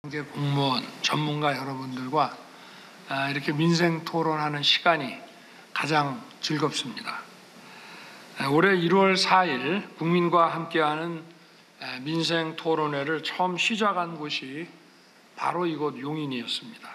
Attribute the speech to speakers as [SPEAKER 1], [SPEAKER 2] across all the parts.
[SPEAKER 1] 공무원, 전문가 여러분들과 이렇게 민생 토론하는 시간이 가장 즐겁습니다. 올해 1월 4일 국민과 함께하는 민생 토론회를 처음 시작한 곳이 바로 이곳 용인이었습니다.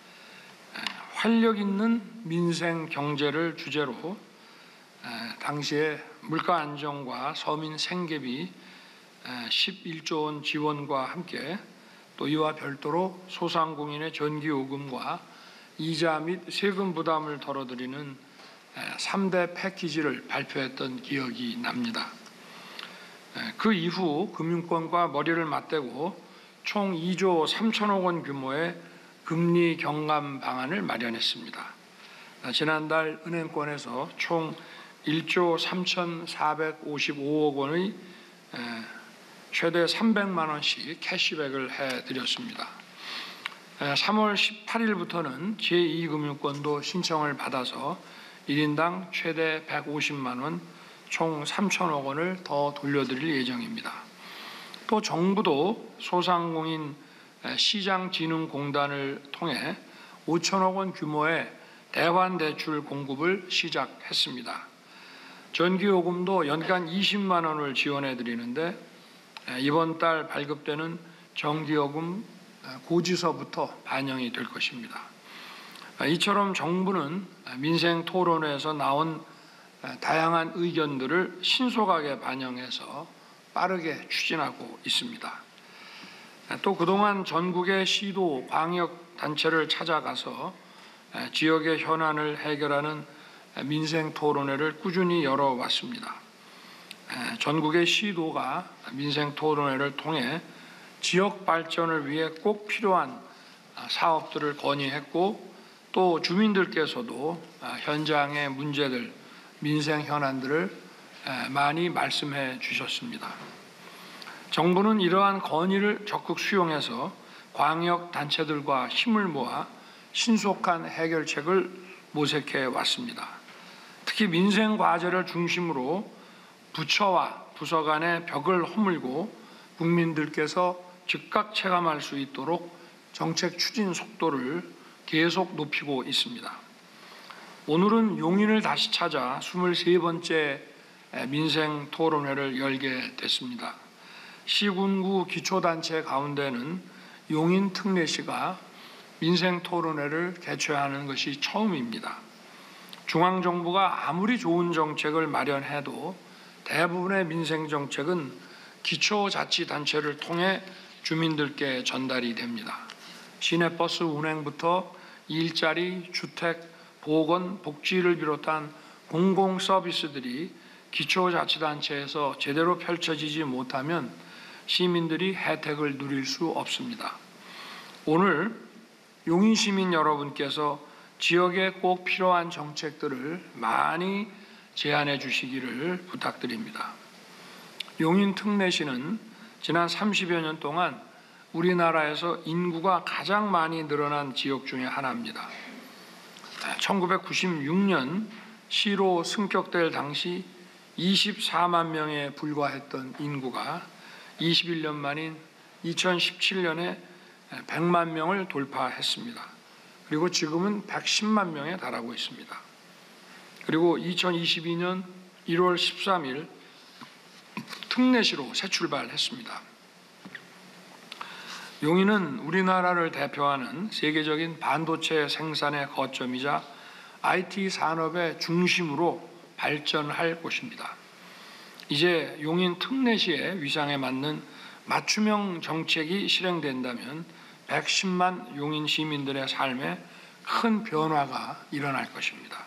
[SPEAKER 1] 활력 있는 민생 경제를 주제로 당시에 물가 안정과 서민 생계비 11조 원 지원과 함께 또 이와 별도로 소상공인의 전기요금과 이자 및 세금 부담을 덜어드리는 3대 패키지를 발표했던 기억이 납니다. 그 이후 금융권과 머리를 맞대고 총 2조 3천억 원 규모의 금리 경감 방안을 마련했습니다. 지난달 은행권에서 총 1조 3,455억 원의 최대 300만 원씩 캐시백을 해드렸습니다. 3월 18일부터는 제2금융권도 신청을 받아서 1인당 최대 150만 원, 총 3천억 원을 더 돌려드릴 예정입니다. 또 정부도 소상공인 시장진흥공단을 통해 5천억 원 규모의 대환대출 공급을 시작했습니다. 전기요금도 연간 20만 원을 지원해 드리는데 이번 달 발급되는 전기요금 고지서부터 반영이 될 것입니다. 이처럼 정부는 민생 토론회에서 나온 다양한 의견들을 신속하게 반영해서 빠르게 추진하고 있습니다. 또 그동안 전국의 시도, 광역 단체를 찾아가서 지역의 현안을 해결하는 민생 토론회를 꾸준히 열어왔습니다. 전국의 시도가 민생 토론회를 통해 지역 발전을 위해 꼭 필요한 사업들을 건의했고 또 주민들께서도 현장의 문제들, 민생 현안들을 많이 말씀해 주셨습니다. 정부는 이러한 건의를 적극 수용해서 광역 단체들과 힘을 모아 신속한 해결책을 모색해 왔습니다. 특히 민생 과제를 중심으로 부처와 부서 간의 벽을 허물고 국민들께서 즉각 체감할 수 있도록 정책 추진 속도를 계속 높이고 있습니다. 오늘은 용인을 다시 찾아 23번째 민생 토론회를 열게 됐습니다. 시군구 기초단체 가운데는 용인 특례시가 민생 토론회를 개최하는 것이 처음입니다. 중앙정부가 아무리 좋은 정책을 마련해도 대부분의 민생정책은 기초자치단체를 통해 주민들께 전달이 됩니다. 시내버스 운행부터 일자리, 주택, 보건, 복지를 비롯한 공공서비스들이 기초자치단체에서 제대로 펼쳐지지 못하면 시민들이 혜택을 누릴 수 없습니다. 오늘 용인시민 여러분께서 지역에 꼭 필요한 정책들을 많이 제안해 주시기를 부탁드립니다. 용인 특례시는 지난 30여 년 동안 우리나라에서 인구가 가장 많이 늘어난 지역 중에 하나입니다. 1996년 시로 승격될 당시 24만 명에 불과했던 인구가 21년 만인 2017년에 100만 명을 돌파했습니다. 그리고 지금은 110만 명에 달하고 있습니다. 그리고 2022년 1월 13일 특례시로 새 출발했습니다. 용인은 우리나라를 대표하는 세계적인 반도체 생산의 거점이자 IT 산업의 중심으로 발전할 곳입니다. 이제 용인 특례시의 위상에 맞는 맞춤형 정책이 실행된다면 110만 용인 시민들의 삶에 큰 변화가 일어날 것입니다.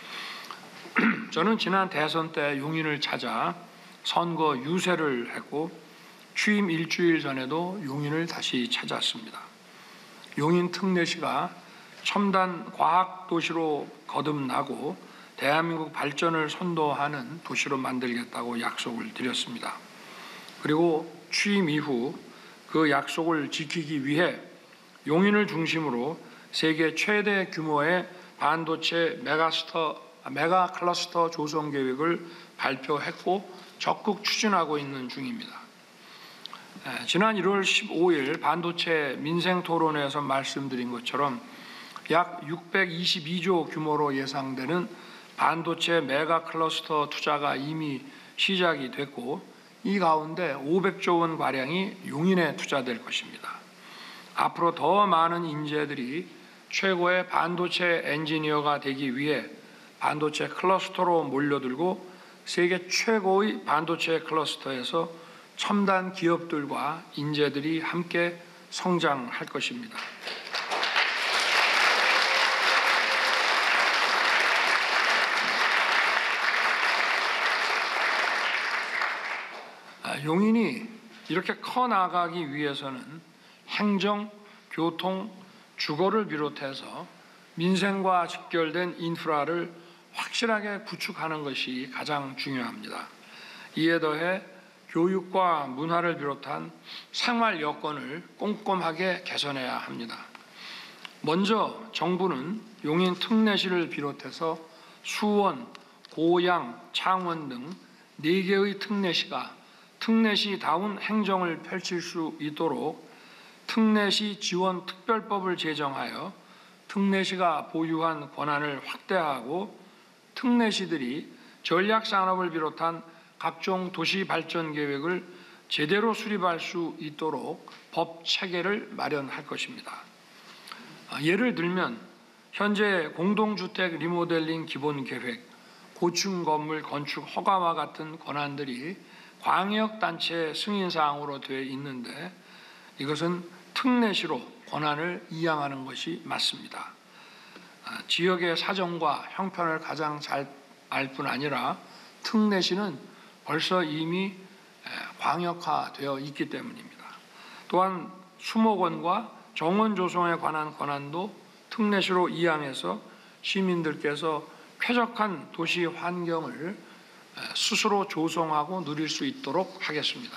[SPEAKER 1] 저는 지난 대선 때 용인을 찾아 선거 유세를 했고 취임 일주일 전에도 용인을 다시 찾았습니다. 용인 특례시가 첨단 과학 도시로 거듭나고 대한민국 발전을 선도하는 도시로 만들겠다고 약속을 드렸습니다. 그리고 취임 이후 그 약속을 지키기 위해 용인을 중심으로 세계 최대 규모의 반도체 메가 클러스터 조성 계획을 발표했고 적극 추진하고 있는 중입니다. 지난 1월 15일 반도체 민생 토론회에서 말씀드린 것처럼 약 622조 규모로 예상되는 반도체 메가 클러스터 투자가 이미 시작이 됐고, 이 가운데 500조 원 가량이 용인에 투자될 것입니다. 앞으로 더 많은 인재들이 최고의 반도체 엔지니어가 되기 위해 반도체 클러스터로 몰려들고 세계 최고의 반도체 클러스터에서 첨단 기업들과 인재들이 함께 성장할 것입니다. 용인이 이렇게 커 나가기 위해서는 행정, 교통, 주거를 비롯해서 민생과 직결된 인프라를 확실하게 구축하는 것이 가장 중요합니다. 이에 더해 교육과 문화를 비롯한 생활 여건을 꼼꼼하게 개선해야 합니다. 먼저 정부는 용인 특례시를 비롯해서 수원, 고양, 창원 등 4개의 특례시가 특례시다운 행정을 펼칠 수 있도록 특례시 지원 특별법을 제정하여 특례시가 보유한 권한을 확대하고 특례시들이 전략산업을 비롯한 각종 도시 발전 계획을 제대로 수립할 수 있도록 법 체계를 마련할 것입니다. 예를 들면 현재 공동주택 리모델링 기본계획, 고층 건물 건축 허가와 같은 권한들이 광역단체 승인사항으로 되어 있는데 이것은 특례시로 권한을 이양하는 것이 맞습니다. 지역의 사정과 형편을 가장 잘 알 뿐 아니라 특례시는 벌써 이미 광역화되어 있기 때문입니다. 또한 수목원과 정원 조성에 관한 권한도 특례시로 이양해서 시민들께서 쾌적한 도시 환경을 스스로 조성하고 누릴 수 있도록 하겠습니다.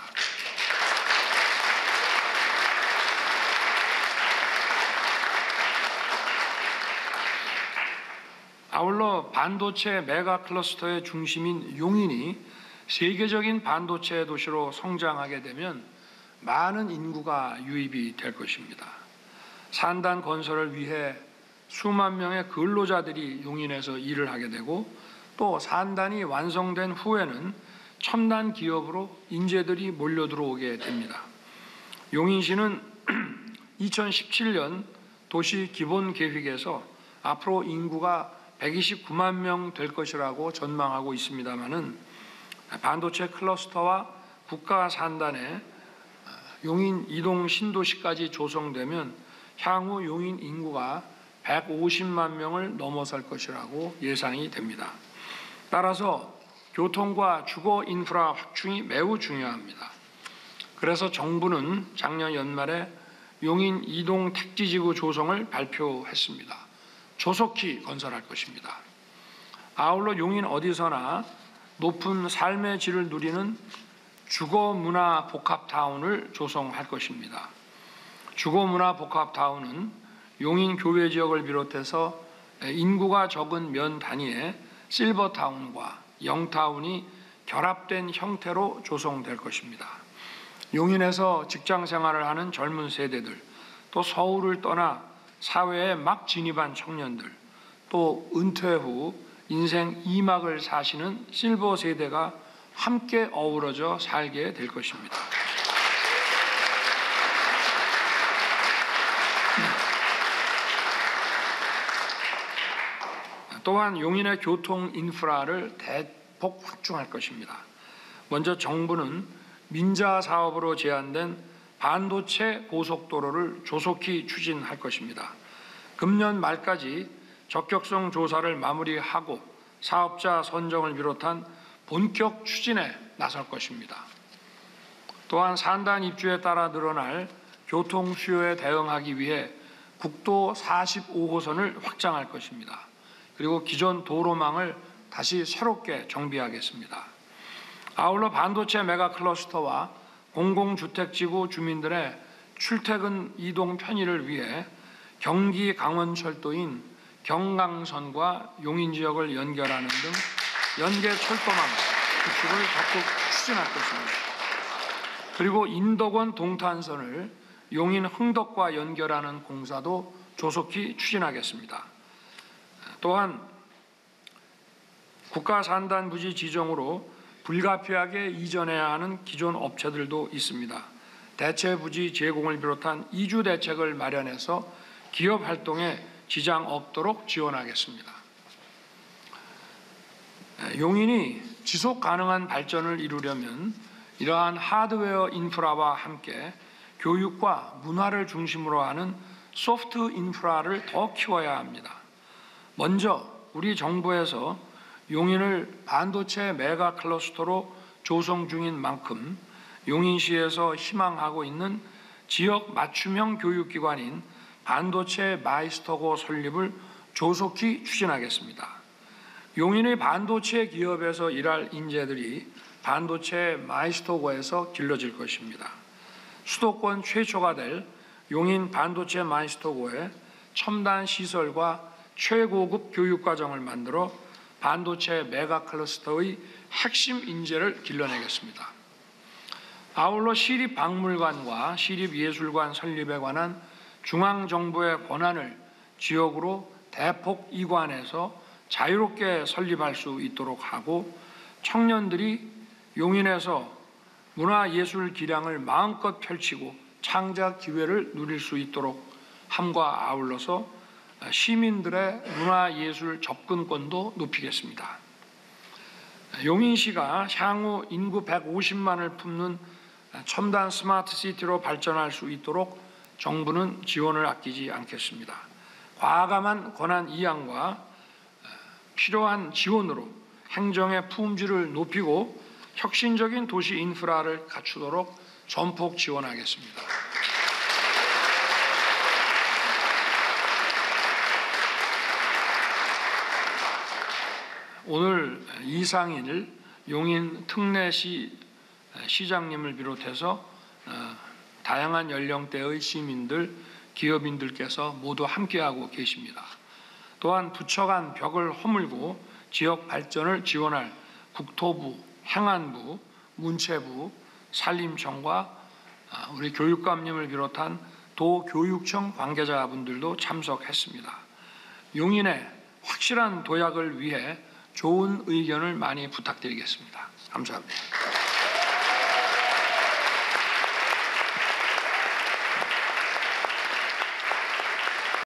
[SPEAKER 1] 아울러 반도체 메가 클러스터의 중심인 용인이 세계적인 반도체 도시로 성장하게 되면 많은 인구가 유입이 될 것입니다. 산단 건설을 위해 수만 명의 근로자들이 용인에서 일을 하게 되고 또 산단이 완성된 후에는 첨단 기업으로 인재들이 몰려 들어오게 됩니다. 용인시는 2017년 도시 기본 계획에서 앞으로 인구가 129만 명 될 것이라고 전망하고 있습니다마는 반도체 클러스터와 국가 산단에 용인 이동 신도시까지 조성되면 향후 용인 인구가 150만 명을 넘어설 것이라고 예상이 됩니다. 따라서 교통과 주거 인프라 확충이 매우 중요합니다. 그래서 정부는 작년 연말에 용인 이동 택지지구 조성을 발표했습니다. 조속히 건설할 것입니다. 아울러 용인 어디서나 높은 삶의 질을 누리는 주거문화 복합타운을 조성할 것입니다. 주거문화 복합타운은 용인 교외 지역을 비롯해서 인구가 적은 면 단위의 실버타운과 영타운이 결합된 형태로 조성될 것입니다. 용인에서 직장 생활을 하는 젊은 세대들, 또 서울을 떠나 사회에 막 진입한 청년들, 또 은퇴 후 인생 2막을 사시는 실버 세대가 함께 어우러져 살게 될 것입니다. 또한 용인의 교통 인프라를 대폭 확충할 것입니다. 먼저 정부는 민자 사업으로 제안된 반도체 고속도로를 조속히 추진할 것입니다. 금년 말까지 적격성 조사를 마무리하고 사업자 선정을 비롯한 본격 추진에 나설 것입니다. 또한 산단 입주에 따라 늘어날 교통 수요에 대응하기 위해 국도 45호선을 확장할 것입니다. 그리고 기존 도로망을 다시 새롭게 정비하겠습니다. 아울러 반도체 메가 클러스터와 공공주택지구 주민들의 출퇴근 이동 편의를 위해 경기 강원철도인 경강선과 용인 지역을 연결하는 등 연계 철도망 구축을 적극 추진할 것입니다. 그리고 인덕원 동탄선을 용인 흥덕과 연결하는 공사도 조속히 추진하겠습니다. 또한 국가산단부지 지정으로 불가피하게 이전해야 하는 기존 업체들도 있습니다. 대체부지 제공을 비롯한 이주 대책을 마련해서 기업 활동에 지장 없도록 지원하겠습니다. 용인이 지속 가능한 발전을 이루려면 이러한 하드웨어 인프라와 함께 교육과 문화를 중심으로 하는 소프트 인프라를 더 키워야 합니다. 먼저 우리 정부에서 용인을 반도체 메가 클러스터로 조성 중인 만큼 용인시에서 희망하고 있는 지역 맞춤형 교육기관인 반도체 마이스터고 설립을 조속히 추진하겠습니다. 용인의 반도체 기업에서 일할 인재들이 반도체 마이스터고에서 길러질 것입니다. 수도권 최초가 될 용인 반도체 마이스터고에 첨단 시설과 최고급 교육과정을 만들어 반도체 메가 클러스터의 핵심 인재를 길러내겠습니다. 아울러 시립박물관과 시립예술관 설립에 관한 중앙정부의 권한을 지역으로 대폭 이관해서 자유롭게 설립할 수 있도록 하고 청년들이 용인에서 문화예술 기량을 마음껏 펼치고 창작 기회를 누릴 수 있도록 함과 아울러서 시민들의 문화예술 접근권도 높이겠습니다. 용인시가 향후 인구 150만을 품는 첨단 스마트시티로 발전할 수 있도록 정부는 지원을 아끼지 않겠습니다. 과감한 권한 이양과 필요한 지원으로 행정의 품질을 높이고 혁신적인 도시 인프라를 갖추도록 전폭 지원하겠습니다. 오늘 이상일 용인 특례시 시장님을 비롯해서 다양한 연령대의 시민들, 기업인들께서 모두 함께하고 계십니다. 또한 부처 간 벽을 허물고 지역 발전을 지원할 국토부, 행안부, 문체부, 산림청과 우리 교육감님을 비롯한 도교육청 관계자분들도 참석했습니다. 용인의 확실한 도약을 위해 좋은 의견을 많이 부탁드리겠습니다. 감사합니다.